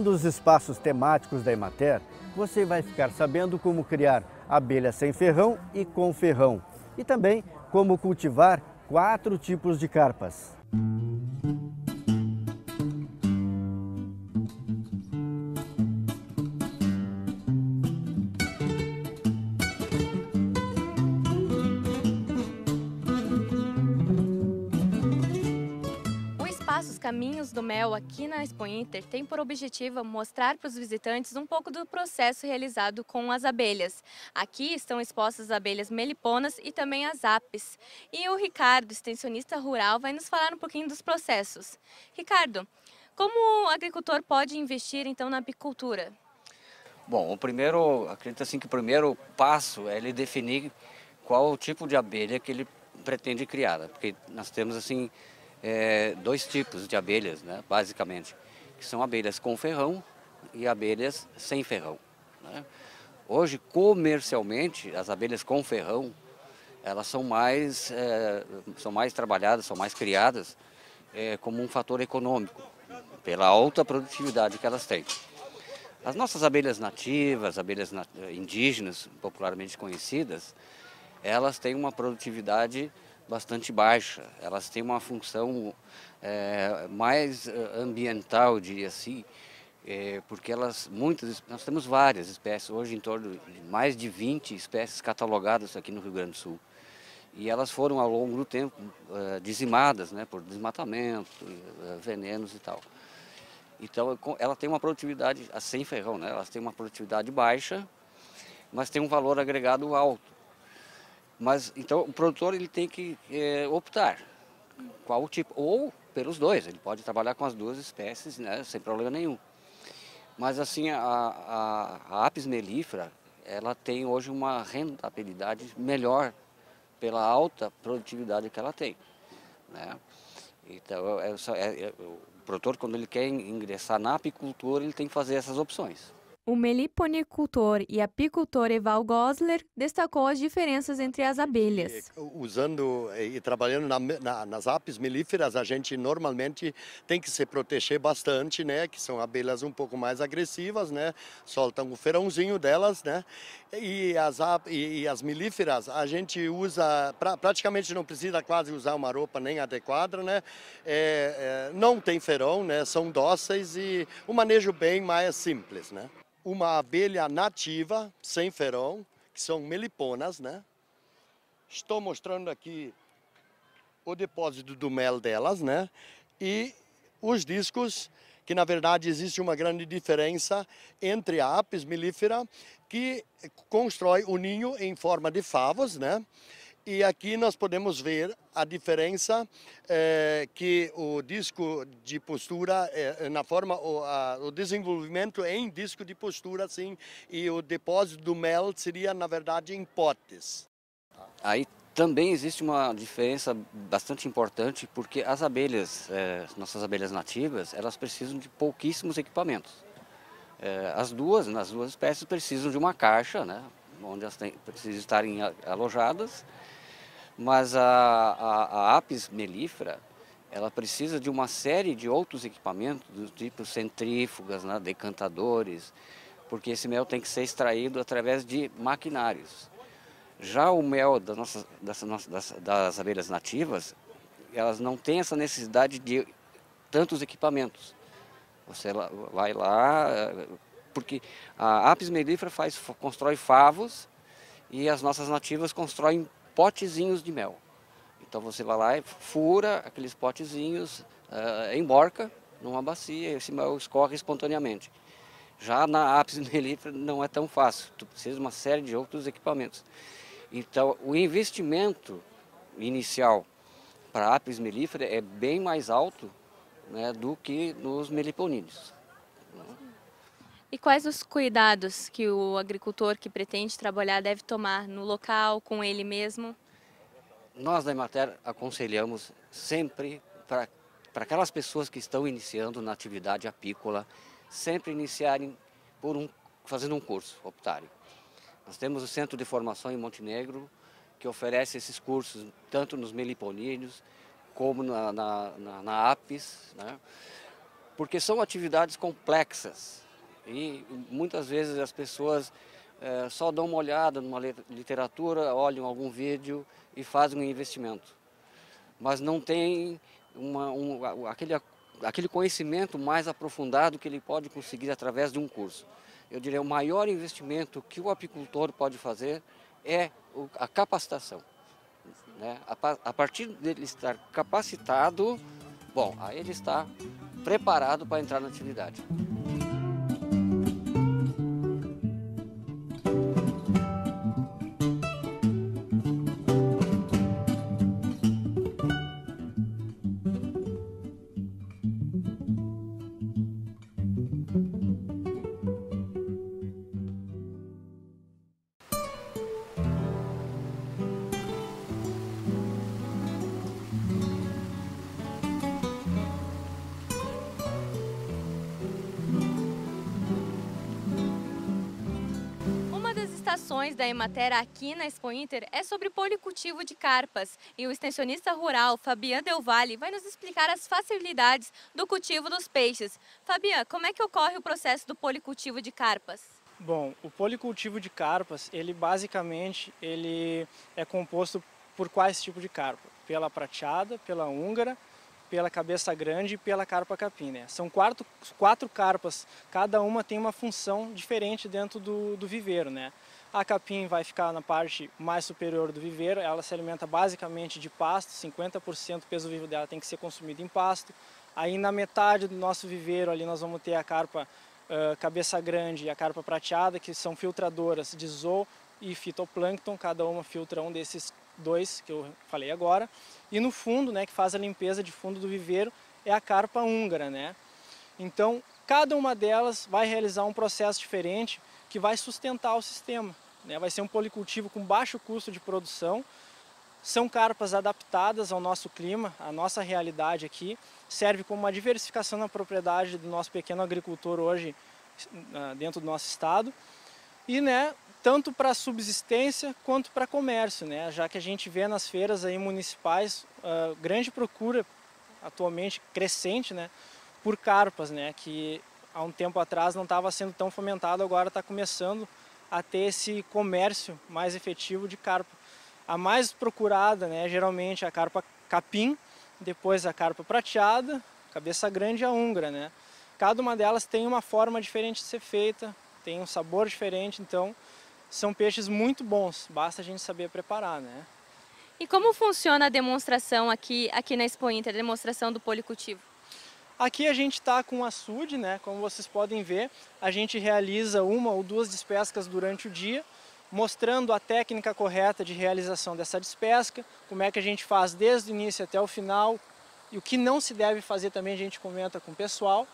um dos espaços temáticos da Emater, você vai ficar sabendo como criar abelhas sem ferrão e com ferrão. E também como cultivar 4 tipos de carpas. Os Caminhos do Mel aqui na Expo Inter tem por objetivo mostrar para os visitantes um pouco do processo realizado com as abelhas. Aqui estão expostas as abelhas meliponas e também as apis. E o Ricardo, extensionista rural, vai nos falar um pouquinho dos processos. Ricardo, como o agricultor pode investir então na apicultura? Bom, acredito assim que o primeiro passo é ele definir qual o tipo de abelha que ele pretende criar, porque nós temos assim 2 tipos de abelhas, né, basicamente, que são abelhas com ferrão e abelhas sem ferrão, né? Hoje, comercialmente, as abelhas com ferrão, elas são mais trabalhadas, são mais criadas como um fator econômico, pela alta produtividade que elas têm. As nossas abelhas nativas, indígenas, popularmente conhecidas, elas têm uma produtividade bastante baixa, elas têm uma função mais ambiental, diria assim, porque nós temos várias espécies, hoje em torno de mais de 20 espécies catalogadas aqui no Rio Grande do Sul. E elas foram ao longo do tempo dizimadas, né, por desmatamento, venenos e tal. Então ela tem uma produtividade, sem ferrão, né, elas têm uma produtividade baixa, mas tem um valor agregado alto. Mas então o produtor ele tem que optar qual o tipo, ou pelos dois, ele pode trabalhar com as 2 espécies, né, sem problema nenhum. Mas assim, a Apis mellifera, ela tem hoje uma rentabilidade melhor pela alta produtividade que ela tem, né? Então o produtor, quando ele quer ingressar na apicultura, ele tem que fazer essas opções. O meliponicultor e apicultor Eval Gosler destacou as diferenças entre as abelhas. Usando e trabalhando nas apis mellíferas, a gente normalmente tem que se proteger bastante, né? Que são abelhas um pouco mais agressivas, né? Soltam o ferãozinho delas, né? E as mellíferas a gente usa, praticamente não precisa quase usar uma roupa nem adequada, né? Não tem ferão, né? São dóceis e o manejo bem mais simples, né? Uma abelha nativa, sem ferão, que são meliponas, né? Estou mostrando aqui o depósito do mel delas, né? E os discos, que na verdade existe uma grande diferença entre a Apis mellifera, que constrói o ninho em forma de favos, né? E aqui nós podemos ver a diferença que o disco de postura, na forma, o desenvolvimento em disco de postura, assim, e o depósito do mel seria, na verdade, em potes. Aí também existe uma diferença bastante importante, porque as abelhas, nossas abelhas nativas, elas precisam de pouquíssimos equipamentos. Nas duas espécies precisam de uma caixa, né, onde elas precisam estarem alojadas. Mas a Apis mellifera, ela precisa de uma série de outros equipamentos, do tipo centrífugas, né, decantadores, porque esse mel tem que ser extraído através de maquinários. Já o mel das abelhas nativas, elas não têm essa necessidade de tantos equipamentos. Você vai lá, porque a Apis mellifera constrói favos e as nossas nativas constroem potezinhos de mel. Então você vai lá e fura aqueles potezinhos, emborca numa bacia e esse mel escorre espontaneamente. Já na Apis mellifera não é tão fácil, tu precisa de uma série de outros equipamentos. Então o investimento inicial para a Apis mellifera é bem mais alto, né, do que nos meliponídeos. E quais os cuidados que o agricultor que pretende trabalhar deve tomar no local, com ele mesmo? Nós da Emater aconselhamos sempre para aquelas pessoas que estão iniciando na atividade apícola, sempre iniciarem fazendo um curso, optarem. Nós temos o Centro de Formação em Montenegro, que oferece esses cursos tanto nos meliponídeos como na Apis, né? porque são atividades complexas e muitas vezes as pessoas só dão uma olhada numa literatura, olham algum vídeo e fazem um investimento, mas não tem aquele conhecimento mais aprofundado que ele pode conseguir através de um curso. Eu diria, o maior investimento que o apicultor pode fazer é a capacitação, né? A partir dele estar capacitado, bom, aí ele está preparado para entrar na atividade. Ações da Emater aqui na Expo Inter é sobre policultivo de carpas e o extensionista rural Fabian Del Valle vai nos explicar as facilidades do cultivo dos peixes. Fabian, como é que ocorre o processo do policultivo de carpas? Bom, o policultivo de carpas, ele basicamente é composto por quais tipos de carpa? Pela prateada, pela húngara, pela cabeça grande e pela carpa capim, né? São quatro carpas, cada uma tem uma função diferente dentro do viveiro, né? A capim vai ficar na parte mais superior do viveiro, ela se alimenta basicamente de pasto, 50% do peso vivo dela tem que ser consumido em pasto. Aí na metade do nosso viveiro ali nós vamos ter a carpa cabeça grande e a carpa prateada, que são filtradoras de zoo e fitoplâncton, cada uma filtra um desses dois que eu falei agora. E no fundo, né, que faz a limpeza de fundo do viveiro, é a carpa húngara, né? Então, cada uma delas vai realizar um processo diferente que vai sustentar o sistema, né? Vai ser um policultivo com baixo custo de produção, são carpas adaptadas ao nosso clima, à nossa realidade aqui, serve como uma diversificação na propriedade do nosso pequeno agricultor hoje dentro do nosso estado e, né, tanto para subsistência quanto para comércio, né? Já que a gente vê nas feiras aí municipais grande procura atualmente crescente, né, por carpas, né, que há um tempo atrás não estava sendo tão fomentado, agora está começando a ter esse comércio mais efetivo de carpa. A mais procurada, né, geralmente é a carpa capim, depois a carpa prateada, cabeça grande e a húngara, né? Cada uma delas tem uma forma diferente de ser feita, tem um sabor diferente, então são peixes muito bons, basta a gente saber preparar, né? E como funciona a demonstração aqui na Expo Inter, a demonstração do policultivo? Aqui a gente está com o açude, né? Como vocês podem ver, a gente realiza uma ou duas despescas durante o dia, mostrando a técnica correta de realização dessa despesca, como é que a gente faz desde o início até o final, e o que não se deve fazer também a gente comenta com o pessoal,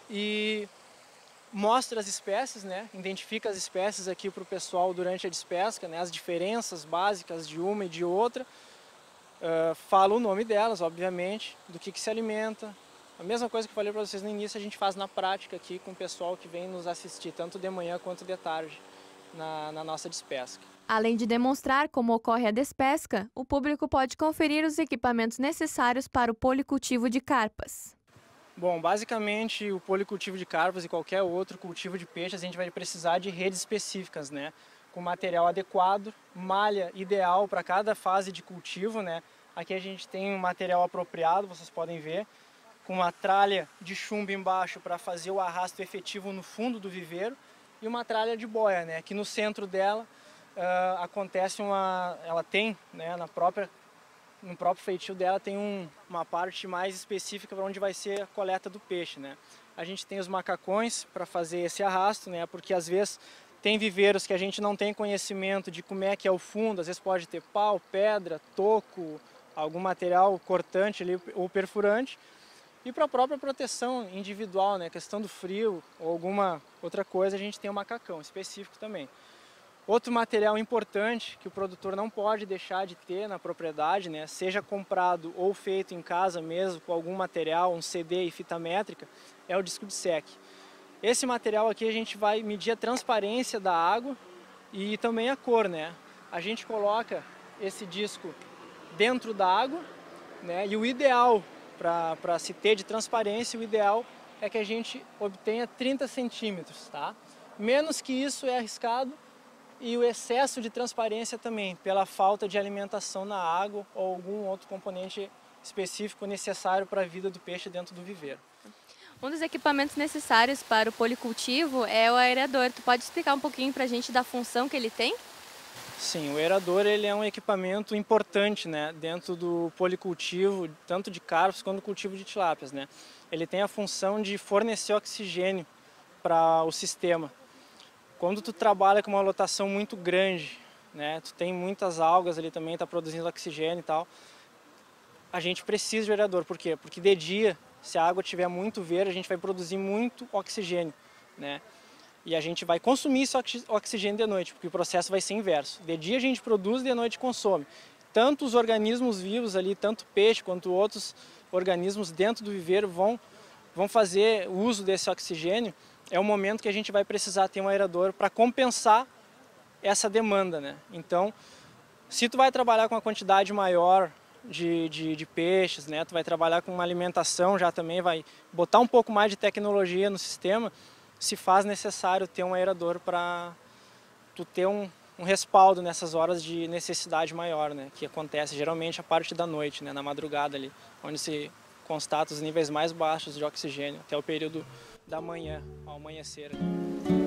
e mostra as espécies, né? Identifica as espécies aqui para o pessoal durante a despesca, né? As diferenças básicas de uma e de outra, fala o nome delas, obviamente, do que se alimenta. A mesma coisa que eu falei para vocês no início, a gente faz na prática aqui com o pessoal que vem nos assistir, tanto de manhã quanto de tarde, na nossa despesca. Além de demonstrar como ocorre a despesca, o público pode conferir os equipamentos necessários para o policultivo de carpas. Bom, basicamente o policultivo de carpas e qualquer outro cultivo de peixes, a gente vai precisar de redes específicas, né? Com material adequado, malha ideal para cada fase de cultivo, né? Aqui a gente tem um material apropriado, vocês podem ver, com uma tralha de chumbo embaixo para fazer o arrasto efetivo no fundo do viveiro e uma tralha de boia, né? Aqui no centro dela acontece ela tem, né, no próprio feitio dela tem uma parte mais específica para onde vai ser a coleta do peixe, né? A gente tem os macacões para fazer esse arrasto, né? Porque às vezes tem viveiros que a gente não tem conhecimento de como é que é o fundo, às vezes pode ter pau, pedra, toco, algum material cortante ali ou perfurante. E para a própria proteção individual, né, questão do frio ou alguma outra coisa, a gente tem um macacão específico também. Outro material importante que o produtor não pode deixar de ter na propriedade, né, seja comprado ou feito em casa mesmo com algum material, um CD e fita métrica, é o disco de SEC. Esse material aqui a gente vai medir a transparência da água e também a cor, né? A gente coloca esse disco dentro da água, né, e o ideal para se ter de transparência, o ideal é que a gente obtenha 30 centímetros, tá? Menos que isso é arriscado, e o excesso de transparência também, pela falta de alimentação na água ou algum outro componente específico necessário para a vida do peixe dentro do viveiro. Um dos equipamentos necessários para o policultivo é o aerador. Tu pode explicar um pouquinho para a gente da função que ele tem? Sim, o aerador ele é um equipamento importante, né, dentro do policultivo, tanto de carpos quanto do cultivo de tilápias, né. Ele tem a função de fornecer oxigênio para o sistema. Quando tu trabalha com uma lotação muito grande, né, tu tem muitas algas ali também, está produzindo oxigênio e tal, a gente precisa de aerador. Por quê? Porque de dia, se a água estiver muito verde, a gente vai produzir muito oxigênio, né? E a gente vai consumir esse oxigênio de noite, porque o processo vai ser inverso. De dia a gente produz, de noite consome. Tanto os organismos vivos ali, tanto peixe quanto outros organismos dentro do viveiro vão fazer uso desse oxigênio. É o momento que a gente vai precisar ter um aerador para compensar essa demanda, né? Então, se tu vai trabalhar com uma quantidade maior de peixes, né? Tu vai trabalhar com uma alimentação já também, vai botar um pouco mais de tecnologia no sistema, se faz necessário ter um aerador para tu ter um respaldo nessas horas de necessidade maior, né? Que acontece geralmente a parte da noite, né? Na madrugada ali, onde se constata os níveis mais baixos de oxigênio, até o período da manhã, ao amanhecer.